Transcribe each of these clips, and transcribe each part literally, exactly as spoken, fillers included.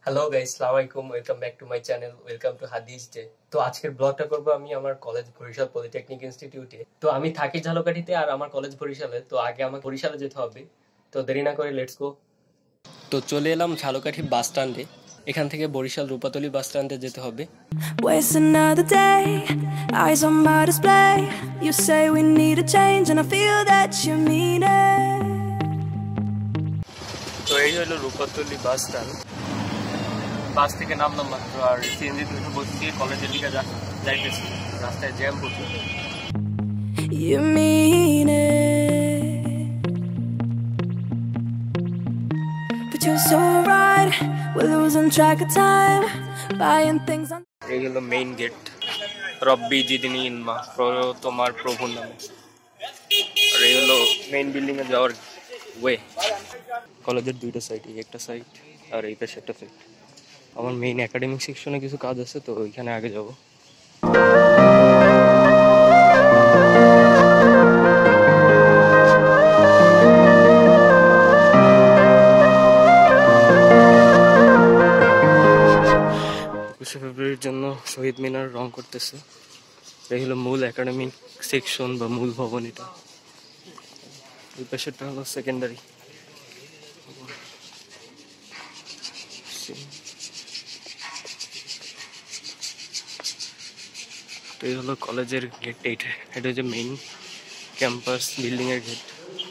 Hello guys, আসসালামু আলাইকুম। Welcome back to my channel. Welcome to হাদিস ডে। তো আজকের ব্লগটা করব আমি আমার কলেজ বরিশাল পলিটেকনিক ইনস্টিটিউটে। তো আমি থাকি ঝালকাঠিতে আর আমার কলেজ বরিশালে। তো আগে আমাকে বরিশালে যেতে হবে। তো দেরি না করে লেটস গো। তো চলে এলাম ঝালকাঠি বাস স্ট্যান্ডে। এখান থেকে বরিশাল রূপাতলি বাস স্ট্যান্ডে যেতে হবে। Waste another day, eyes on my display. You say we need a change and I feel that you mean it. তো এই হলো রূপাতলি বাস স্ট্যান্ড। বাস থেকে নামলাম মাত্র, আর সিএনজি থেকে বসে কলেজের দিকে যাইতেছি। রাস্তায় জ্যাম প্রচুর। You mean it, but you're so right. We're losing track of time, buying things on. এই হলো মেইন গেট। রব্বি জিদিনী ইলমা, তোমার প্রভুর নামে। আর এই হলো মেইন বিল্ডিং এ যাওয়ার ওয়ে। কলেজের দুইটা সাইড, এই একটা সাইড আর এই পাশে একটা সাইড। আমার মেইন একাডেমিক সেকশনে কিছু কাজ আছে, তো ওইখানে আগে যাব। একুশে ফেব্রুয়ারির জন্য শহীদ মিনার রং করতেছে। এই হলো মূল একাডেমিক সেকশন বা মূল ভবন। এটা এই পাশেরটা হলো সেকেন্ডারি। এই হলো কলেজের গেট। এইটা এটা হচ্ছে মেইন ক্যাম্পাস বিল্ডিং এর gate.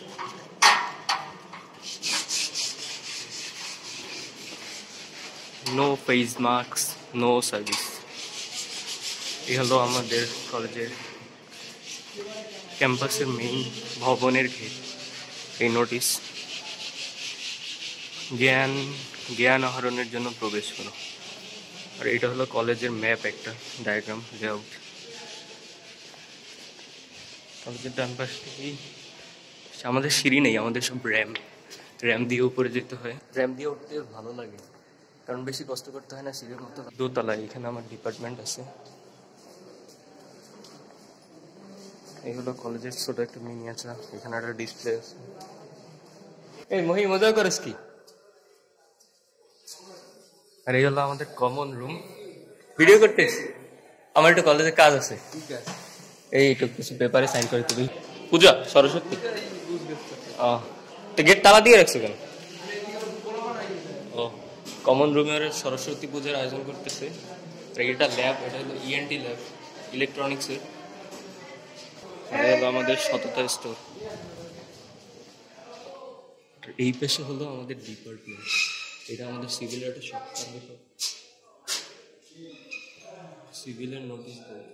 No face mask, no service. এই হলো আমাদের কলেজের ক্যাম্পাসের মেইন ভবনের গেট। এই নোটিশ, জ্ঞান জ্ঞান আহরণের জন্য প্রবেশ করো। আর এটা হলো কলেজের ম্যাপ, একটা ডায়াগ্রাম লেআউট। কলেজের ডান পাশ থেকেই আমাদের সিঁড়ি নেই, আমাদের সব র্যাম্প। র্যাম্প দিয়ে উপরে যেতে হয়। র্যাম্প দিয়ে উঠতে ভালো লাগে, কারণ বেশি কষ্ট করতে হয় না সিঁড়ির মতো। দোতলায় এখানে আমার ডিপার্টমেন্ট আছে। এই হলো কলেজের ছোট একটা মিনিয়েচার। এখানে একটা ডিসপ্লে আছে। এই মহি, মজা করিস কি? আর এই হলো আমাদের কমন রুম। ভিডিও করতেছি, আমার একটা কলেজে কাজ আছে। এই একটু কিছু পেপারে সাইন করে দিবি। পূজা সরস্বতী। ও, তো গেট তালা দিয়ে রাখছো কেন? ও, কমন রুমে সরস্বতী পূজার আয়োজন করতেছে। এটা ল্যাব, এটা হলো ইএনটি ল্যাব, ইলেকট্রনিক্সের। এটা হলো আমাদের সততা স্টোর। এই পেশে হলো আমাদের ডিপার্টমেন্ট। এটা আমাদের সিভিলের একটা শপ। সিভিলের notice board.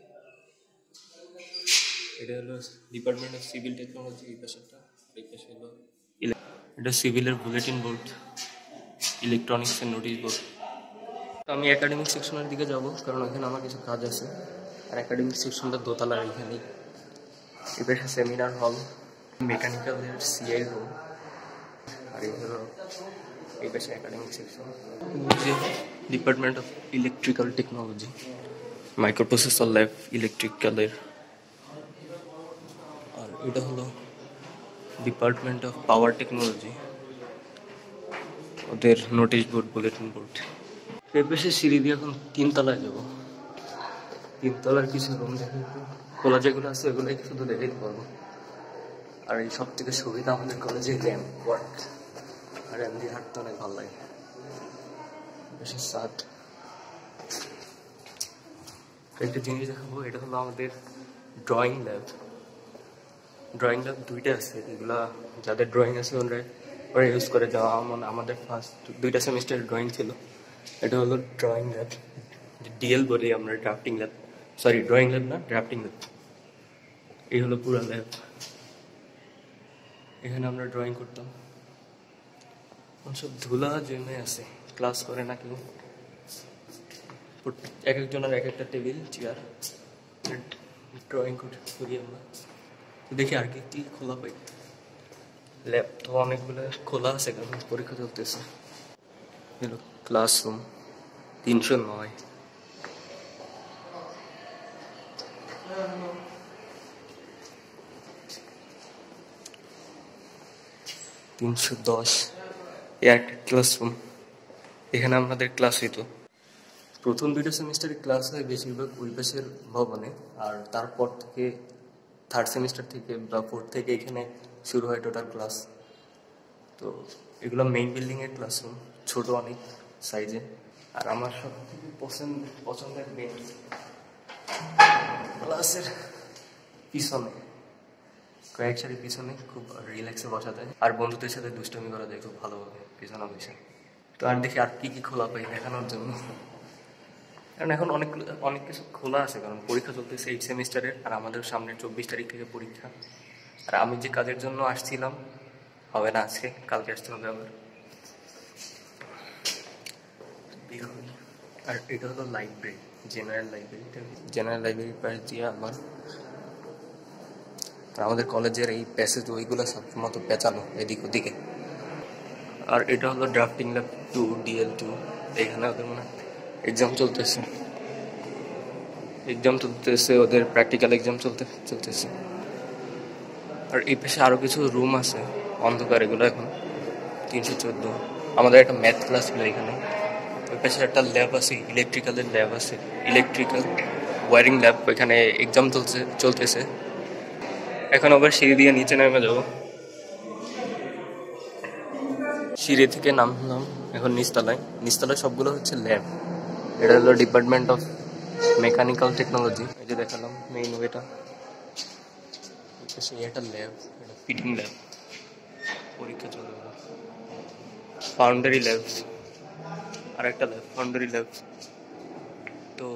এটা হলো ডিপার্টমেন্ট অফ সিভিল টেকনোলজি। এই পেশাটা এই পেশা হলো এটা সিভিলের বুলেটিন বোর্ড, ইলেকট্রনিক্সের নোটিশ বোর্ড। তো আমি একাডেমিক সেকশনের দিকে যাব, কারণ ওখানে আমার কিছু কাজ আছে। আর একাডেমিক সেকশনটা দোতলার এখানেই। এই পেশা সেমিনার হল, মেকানিক্যালের সিআই রুম। আর এই হলো এই পেশা academic section. Department of electrical technology, microprocessor lab ইলেকট্রিক্যালের। আর এটা হলো ডিপার্টমেন্ট অফ পাওয়ার টেকনোলজি, ওদের নোটিশ বোর্ড, বুলেটিন বোর্ড। এই পেশে সিঁড়ি দিয়ে এখন তিনতলায় যাবো। তিনতলার কিছু রুম দেখে খোলা যেগুলো আছে ওগুলো শুধু দেখে দিতে পারবো। আর এই সব থেকে সুবিধা আমাদের কলেজে র্যাম্প ওয়ার্ক। আর র্যাম্প দিয়ে হাঁটতে অনেক ভালো লাগে। বেশি সাত একটা জিনিস দেখাবো। এটা হলো আমাদের ড্রয়িং ল্যাব। ড্রয়িং ল্যাব দুইটা আছে, এগুলা যাদের ড্রয়িং আছে ওরা ওরা ইউজ করে। যাওয়া আমাদের ফার্স্ট দুইটা সেমিস্টার ড্রয়িং ছিল। এটা হলো ড্রয়িং ল্যাব, ডিএল বলি আমরা, drafting lab. Sorry, drawing lab না, ড্রাফটিং ল্যাব। এই হলো পুরো ল্যাব। এখানে আমরা ড্রয়িং করতাম। সব ধুলা জমে আছে, ক্লাস করে না কেউ। এক একজনের এক একটা টেবিল চেয়ার, ড্রয়িং করি আমরা। দেখি আর কি কি খোলা পাই। ল্যাব তো অনেকগুলো খোলা আছে, কারণ পরীক্ষা চলতেছে। এলো ক্লাসরুম তিনশো নয়। তিনশো দশ, একটা ক্লাসরুম। এখানে আমাদের ক্লাস হইতো। প্রথম দুইটা সেমিস্টারে ক্লাস হয় বেশিরভাগ ওই পাশের ভবনে, আর তারপর থেকে থার্ড সেমিস্টার থেকে বা ফোর্থ থেকে এখানে শুরু হয় টোটাল ক্লাস। তো এগুলো মেইন বিল্ডিংয়ের ক্লাসরুম, ছোট অনেক সাইজে। আর আমার সব থেকে পছন্দ পছন্দের মেইন ক্লাসের পিছনে, কয়েক সারি পিছনে খুব রিল্যাক্সে বসা যায়, আর বন্ধুদের সাথে দুষ্টামি করা যায় খুব ভালোভাবে পিছনে বসে। তো আর দেখি আর কি কি খোলা পাই দেখানোর জন্য, কারণ এখন অনেক অনেক কিছু খোলা আছে, কারণ পরীক্ষা চলতেছে এইট সেমিস্টারের, আর আমাদের সামনে চব্বিশ তারিখ থেকে পরীক্ষা। আর আমি যে কাজের জন্য আসছিলাম হবে না আজকে, কালকে আসতে হবে আবার। আর এটা হলো লাইব্রেরি, জেনারেল লাইব্রেরিটা, জেনারেল লাইব্রেরির পাশ দিয়ে আমার আর আমাদের কলেজের এই প্যাসেজ ওইগুলো সব মতো পেঁচানো এদিক ওদিকে। আর এটা হলো drafting lab two, DL two. এখানে ওদের মানে এক্সাম চলতেছে, এক্সাম চলতেছে ওদের প্র্যাকটিক্যাল এক্সাম চলতে চলতেছে। আর এই পাশে আরও কিছু রুম আছে অন্ধকার, এগুলো এখন তিনশো চোদ্দো। আমাদের একটা ম্যাথ ক্লাস ছিল এখানে। ওই পাশে একটা ল্যাব আছে, ইলেকট্রিক্যালের ল্যাব আছে, ইলেকট্রিক্যাল ওয়ারিং ল্যাব, ওইখানে এক্সাম চলছে চলতেছে এখন। আবার সিঁড়ি দিয়ে নিচে নেমে যাবো, সিঁড়ি থেকে নামলাম এখন নিচতলায়। নিচতলায় সবগুলো হচ্ছে ল্যাব। এটা হলো ডিপার্টমেন্ট অফ মেকানিক্যাল টেকনোলজি। এই যে দেখালাম মেইন ওয়েটা, একটা ল্যাব, এটা ফিটিং ল্যাব, পরীক্ষা চলে। ফাউন্ডারি ল্যাব আর একটা ল্যাব, ফাউন্ডারি ল্যাব। তো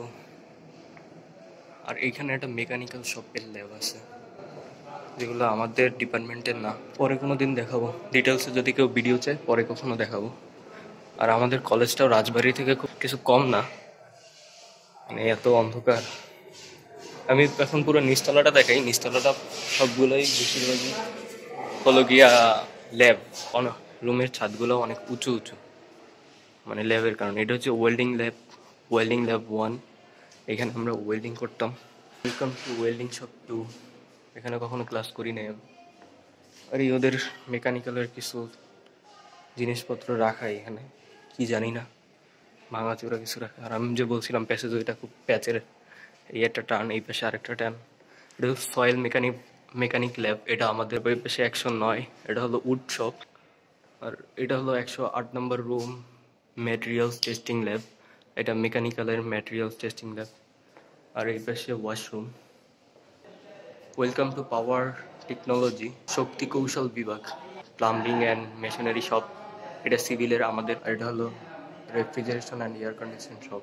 আর এইখানে একটা মেকানিক্যাল শপের ল্যাব আছে, যেগুলো আমাদের ডিপার্টমেন্টের না। পরে কোনো দিন দেখাবো ডিটেলসে, যদি কেউ ভিডিও চায় পরে কখনো দেখাবো। আর আমাদের কলেজটাও রাজবাড়ি থেকে খুব কিছু কম না, মানে এত অন্ধকার। আমি এখন পুরো নিচতলাটা দেখাই। নিচতলাটা সবগুলোই বেশিরভাগই হলো গিয়া ল্যাব। রুমের ছাদগুলো অনেক উঁচু উঁচু, মানে ল্যাবের কারণে। এটা হচ্ছে welding lab, welding lab one. এখানে আমরা ওয়েল্ডিং করতাম। Welcome to welding shop two. এখানে কখনো ক্লাস করি নাই। আর এই ওদের মেকানিক্যালের কিছু জিনিসপত্র রাখা এখানে, কি জানি না, ভাঙাচোরা কিছু রাখা। আর আমি যে বলছিলাম প্যাসেজ, ওইটা খুব প্যাচের, এই একটা টান, এই পাশে আরেকটা টান। এটা হলো সয়েল মেকানিক মেকানিক ল্যাব। এটা আমাদের ওই পাশে একশো নয়, এটা হলো উড শপ। আর এটা হলো একশো আট নম্বর রুম, ম্যাটেরিয়ালস টেস্টিং ল্যাব। এটা মেকানিক্যালের ম্যাটেরিয়ালস টেস্টিং ল্যাব। আর এই পাশে washroom. Welcome to power technology, শক্তি কৌশল বিভাগ, প্লাম্বিং অ্যান্ড মেশিনারি শপ। এটা সিভিলের আমাদের। আর এটা হলো refrigeration and air condition shop.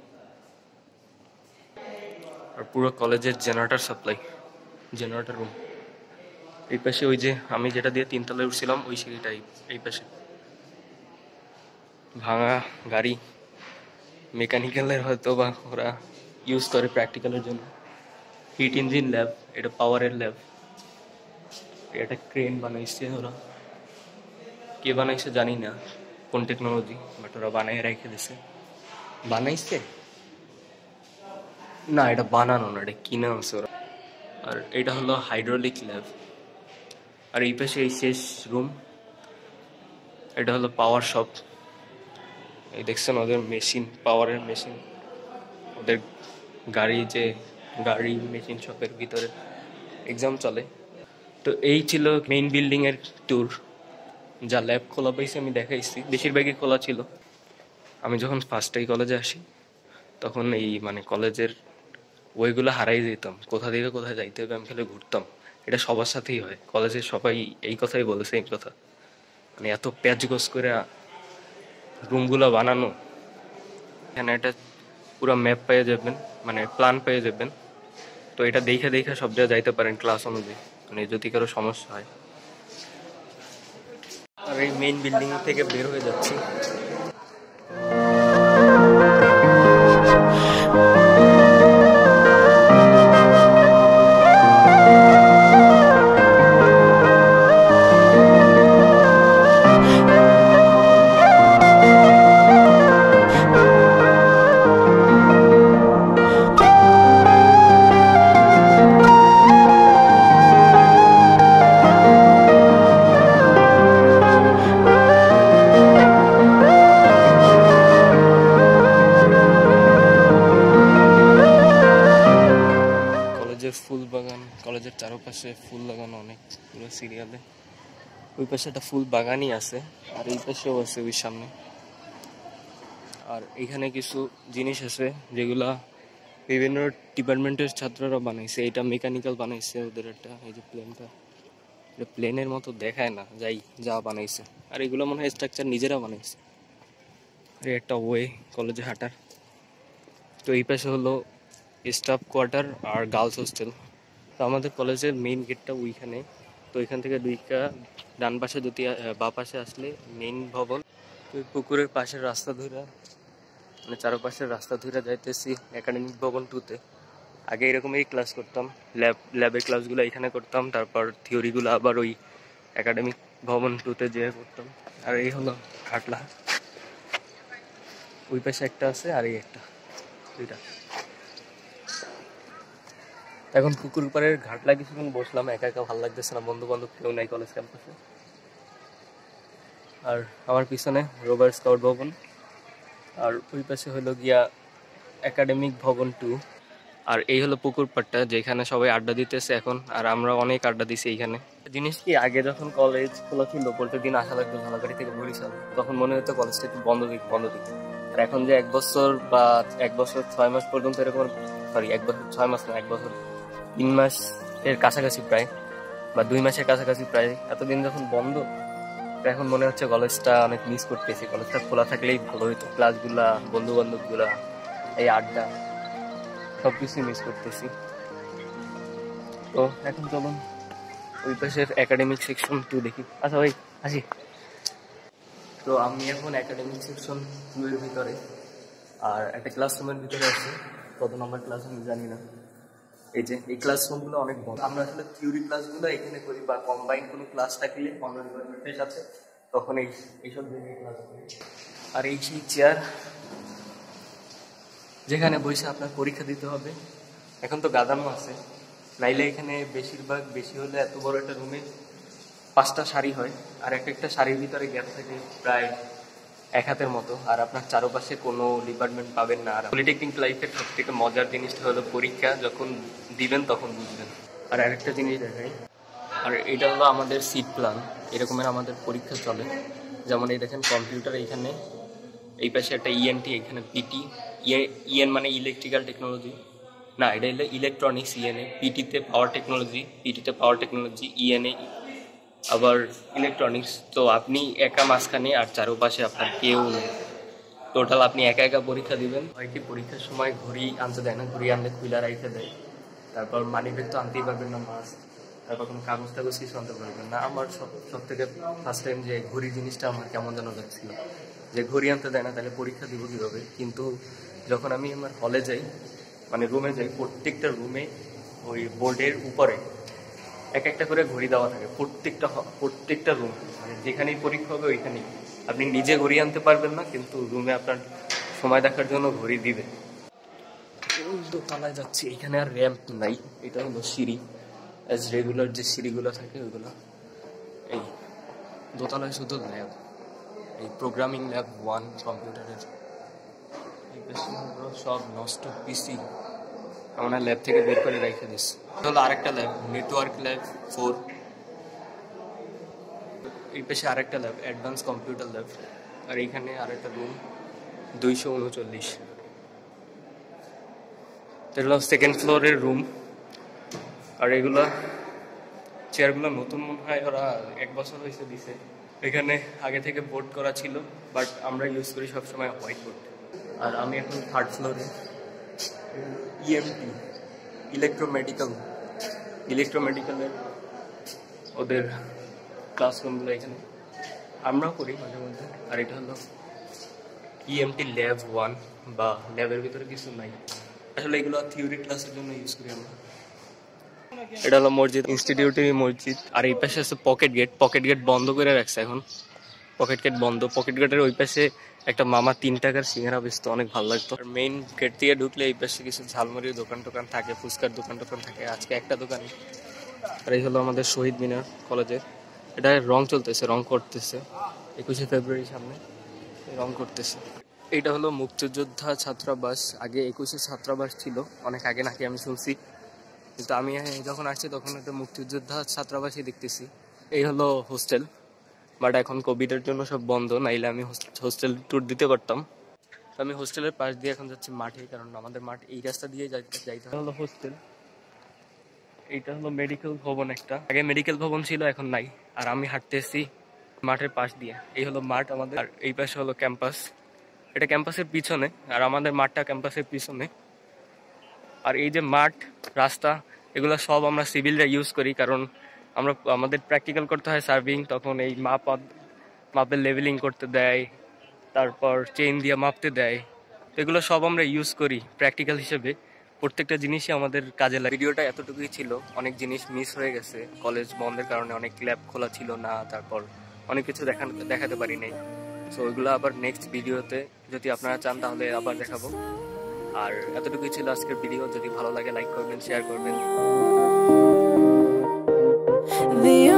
আর পুরো কলেজের জেনারেটর সাপ্লাই, জেনারেটর রুম। এই পাশে ওই যে আমি যেটা দিয়ে তিনতলায় উঠছিলাম ওই সিঁড়িটাই এই পাশে। ভাঙা গাড়ি মেকানিক্যালের হয়তো বা ওরা ইউজ করে প্র্যাকটিক্যালের জন্য। হিট ইঞ্জিন ল্যাব, এটা পাওয়ারের ল্যাব। এটা ক্রেন বানাইছে ওরা, কে বানাইছে জানি না, কোন টেকনোলজি, বাট ওরা বানাই রেখে দিছে। বানাইছে না, এটা বানানো না, এটা কিনে আনছে ওরা। আর এটা হলো হাইড্রোলিক ল্যাব। আর এই পাশে এই শেষ রুম, এটা হলো পাওয়ার শপ। এই দেখছেন ওদের মেশিন, পাওয়ারের মেশিন, ওদের গাড়ি, যে গাড়ি মেশিন শপের ভিতরে এক্সাম চলে। তো এই ছিল মেইন বিল্ডিং এর ট্যুর। যা ল্যাব খোলা পাইছি আমি দেখাইছি, বেশিরভাগই খোলা ছিল। আমি যখন ফার্স্ট এই কলেজে আসি তখন এই মানে কলেজের ওইগুলো হারাই যেতাম, কোথা থেকে কোথায় যাইতে হবে আমি খালি ঘুরতাম। এটা সবার সাথেই হয়, কলেজের সবাই এই কথাই বলে, সেম কথা। মানে এত প্যাচগোজ করে রুমগুলো বানানো। এখানে একটা পুরো ম্যাপ পেয়ে যাবেন, মানে প্ল্যান পেয়ে যাবেন। তো এটা দেখে দেখে সব জায়গায় যাইতে পারেন ক্লাস অনুযায়ী, মানে যদি কারো সমস্যা হয়। আর এই মেইন বিল্ডিং থেকে বের হয়ে যাচ্ছি। চারপাশে ফুল লাগানো অনেক পুরো সিরিয়ালে। ওই পাশে একটা ফুল বাগানই আছে, আর এই পাশেও আছে ওই সামনে। আর এখানে কিছু জিনিস আছে যেগুলা বিভিন্ন ডিপার্টমেন্টের ছাত্ররা বানাইছে। এটা মেকানিক্যাল বানাইছে ওদের একটা, এই যে প্লেনটা, এটা প্লেনের মতো দেখায় না, যাই যা বানাইছে। আর এগুলো মনে হয় স্ট্রাকচার নিজেরা বানাইছে। আর একটা ওয়ে কলেজে হাঁটার। তো এই পাশে হলো স্টাফ কোয়ার্টার আর গার্লস হোস্টেল। তো আমাদের কলেজের মেইন গেটটা ওইখানে। তো ওইখান থেকে দুইটা ডান পাশে দুটি বা পাশে আসলে মেইন ভবন। তো ওই পুকুরের পাশের রাস্তা ধরে, মানে চারপাশের রাস্তা ধরে যাইতেছি একাডেমিক ভবন টুতে। আগে এরকমই ক্লাস করতাম, ল্যাব ল্যাবের ক্লাসগুলো এখানে করতাম, তারপর থিওরিগুলো আবার ওই একাডেমিক ভবন টুতে যেয়ে করতাম। আর এই হলো ঘাটলা, ওই পাশে একটা আছে আর এই একটা, দুইটা। এখন পুকুর পাড়ের ঘাটলা কিছুক্ষণ বসলাম, একা একা ভালো লাগতেছে না, বন্ধু বান্ধব কেউ নাই কলেজ ক্যাম্পাসে। আর আমার পিছনে রোভার স্কাউট ভবন, আর ওই পাশে হলো গিয়া একাডেমিক ভবন টু। আর এই হলো পুকুর পাড়টা যেখানে সবাই আড্ডা দিতেছে এখন, আর আমরা অনেক আড্ডা দিছি এইখানে। জিনিস কি, আগে যখন কলেজ খোলা ছিল, প্রত্যেক দিন আসা লাগতো ঝালাকাড়ি থেকে বরিশাল, তখন মনে হতো কলেজটা একটু বন্ধ দিক বন্ধ দিক। আর এখন যে এক বছর বা এক বছর ছয় মাস পর্যন্ত এরকম, সরি এক বছর ছয় মাস না, এক বছর তিন মাস এর কাছাকাছি প্রায়, বা দুই মাসের কাছাকাছি প্রায়, এতদিন যখন বন্ধ, এখন মনে হচ্ছে কলেজটা অনেক মিস করতেছি। কলেজটা খোলা থাকলেই ভালো হইতো, ক্লাসগুলা, বন্ধু বান্ধবগুলা, এই আড্ডা, সবকিছু মিস করতেছি। তো এখন চলুন ওই পাশের একাডেমিক সেকশন টু দেখি। আচ্ছা ভাই আসি। তো আমি এখন একাডেমিক সেকশন টু এর ভিতরে, আর একটা ক্লাসরুমের ভিতরে আছে, কত নম্বর ক্লাস আমি জানি না। এই যে এই ক্লাসরুমগুলো অনেক বড়। আমরা আসলে থিওরি ক্লাসগুলো এখানে করি, বা কম্বাইন কোনো ক্লাস থাকলে অন্য ডিপার্টমেন্টের সাথে, তখন এই এইসব জায়গায় ক্লাস করি। আর এই সেই চেয়ার যেখানে বসে আপনার পরীক্ষা দিতে হবে। এখন তো গাদানো আছে, নাইলে এখানে বেশিরভাগ বেশি হলে এত বড় একটা রুমে পাঁচটা শাড়ি হয়, আর এক একটা শাড়ির ভিতরে গ্যাপ থাকে প্রায় এক হাতের মতো, আর আপনার চারপাশে কোনো ডিপার্টমেন্ট পাবেন না। আর পলিটেকনিক লাইফের সব থেকে মজার জিনিসটা হলো পরীক্ষা যখন দিবেন তখন বুঝবেন। আর আরেকটা জিনিস দেখাই, আর এটা হলো আমাদের সিট প্ল্যান, এরকমের আমাদের পরীক্ষা চলে। যেমন এই দেখেন কম্পিউটার এইখানে, এই পাশে একটা ইএনটি, এখানে পিটি, ইএন মানে ইলেকট্রিক্যাল টেকনোলজি, না এটা হলো ইলেকট্রনিক্স, ইএনএ, পিটিতে পাওয়ার টেকনোলজি, পিটিতে পাওয়ার টেকনোলজি, ইএনএ আবার ইলেকট্রনিক্স। তো আপনি একা মাঝখানে, আর চারপাশে আপনার কেউ নেই, টোটাল আপনি একা একা পরীক্ষা দিবেন। হয় কি পরীক্ষার সময় ঘড়ি আনতে দেয় না, ঘড়ি আনলে খুলে রেখে দেয়। তারপর মানি ব্যাগ তো আনতেই পারবেন না, মাস্ক, তারপর কোনো কাগজ টাগজ কিছু আনতে পারবেন না। আমার সব সব থেকে ফার্স্ট টাইম যে ঘড়ি জিনিসটা আমার কেমন যেন লাগছিল, যে ঘড়ি আনতে দেয় না, তাহলে পরীক্ষা দিব কীভাবে। কিন্তু যখন আমি আমার হলে যাই, মানে রুমে যাই, প্রত্যেকটা রুমে ওই বোর্ডের উপরে এক একটা করে ঘড়ি দেওয়া থাকে, প্রত্যেকটা প্রত্যেকটা রুম, মানে যেখানেই পরীক্ষা হবে ওইখানেই। আপনি নিজে ঘড়ি আনতে পারবেন না, কিন্তু রুমে আপনার সময় দেখার জন্য ঘড়ি দিবে। দোতলায় যাচ্ছি, এখানে আর র্যাম্প নাই, এটা হলো সিঁড়ি, অ্যাজ রেগুলার যে সিঁড়িগুলো থাকে ওইগুলো। এই দোতলায় শুধু ল্যাব, এই প্রোগ্রামিং ল্যাব ওয়ান কম্পিউটারের, এই বেশি সব নষ্ট পিসি আমরা ল্যাব থেকে বের করে রেখে দিচ্ছি। হলো আরেকটা ল্যাব, নেটওয়ার্ক ল্যাব ফোর। এই পাশে আরেকটা ল্যাব, অ্যাডভান্স কম্পিউটার ল্যাব। আর এইখানে আরেকটা রুম, দুইশো উনচল্লিশ। এগুলো সেকেন্ড ফ্লোরের রুম। আর এগুলো চেয়ারগুলো নতুন মনে হয়, ওরা এক বছর হয়েছে দিছে। এখানে আগে থেকে বোর্ড করা ছিল, বাট আমরা ইউজ করি সবসময় হোয়াইট বোর্ড। আর আমি এখন থার্ড ফ্লোরে, ইএমটি, ইলেকট্রোমেডিক্যাল, ইলেকট্রোমেডিক্যালের ওদের ক্লাসরুমগুলো এখানে আমরাও করি মাঝে মধ্যে। আর এটা হলো ইএমটি ল্যাব ওয়ান, বা ল্যাবের ভিতরে কিছু নাই আসলে, এগুলো থিওরি ক্লাসের জন্য ইউজ করি আমরা। এটা হলো মসজিদ, ইনস্টিটিউটের মসজিদ। আর এই পাশে আছে পকেট গেট, পকেট গেট বন্ধ করে রাখছে এখন, পকেট গেট বন্ধ। পকেট গেটের ওই পাশে একটা মামা তিন টাকার সিঙ্গারা বেচতো, অনেক ভালো লাগতো। আর মেইন গেট দিয়ে ঢুকলে এই পাশে কিছু ঝালমুড়ির দোকান টোকান থাকে, ফুচকার দোকান টোকান থাকে, আজকে একটা দোকানে। আর এই হলো আমাদের শহীদ মিনার কলেজের, এটা রং চলতেছে, রং করতেছে, একুশে ফেব্রুয়ারির সামনে রং করতেছে। এটা হলো মুক্তিযোদ্ধা ছাত্রাবাস, আগে একুশে ছাত্রাবাস ছিল, অনেক আগে নাকি আমি শুনছি। কিন্তু আমি যখন আসছি তখন একটা মুক্তিযোদ্ধা ছাত্রাবাসী দেখতেছি। এই হলো হোস্টেল, বাট এখন কোভিডের জন্য সব বন্ধ, নাইলে আমি হোস্টেল ট্যুর দিতে পারতাম। তো আমি হোস্টেলের পাশ দিয়ে এখন যাচ্ছি মাঠে, কারণ আমাদের মাঠ এই রাস্তা দিয়ে যাইতে যাইতে হলো হোস্টেল। এইটা হলো মেডিকেল ভবন, একটা আগে মেডিকেল ভবন ছিল, এখন নাই। আর আমি হাঁটতেছি মাঠের পাশ দিয়ে। এই হলো মাঠ আমাদের, আর এই পাশে হলো ক্যাম্পাস। এটা ক্যাম্পাসের পিছনে, আর আমাদের মাঠটা ক্যাম্পাসের পিছনে। আর এই যে মাঠ, রাস্তা, এগুলো সব আমরা সিভিলরা ইউজ করি, কারণ আমরা আমাদের প্র্যাকটিক্যাল করতে হয় সার্ভিং, তখন এই মাপ মাপের লেভেলিং করতে দেয়, তারপর চেইন দিয়ে মাপতে দেয়। তো এগুলো সব আমরা ইউজ করি প্র্যাকটিক্যাল হিসেবে, প্রত্যেকটা জিনিসই আমাদের কাজে লাগে। ভিডিওটা এতটুকুই ছিল, অনেক জিনিস মিস হয়ে গেছে, কলেজ বন্ধের কারণে অনেক ল্যাব খোলা ছিল না, তারপর অনেক কিছু দেখানো দেখাতে পারি নাই। সো ওইগুলো আবার নেক্সট ভিডিওতে যদি আপনারা চান তাহলে আবার দেখাবো। আর এতটুকুই ছিল আজকের ভিডিও। যদি ভালো লাগে লাইক করবেন, শেয়ার করবেন। The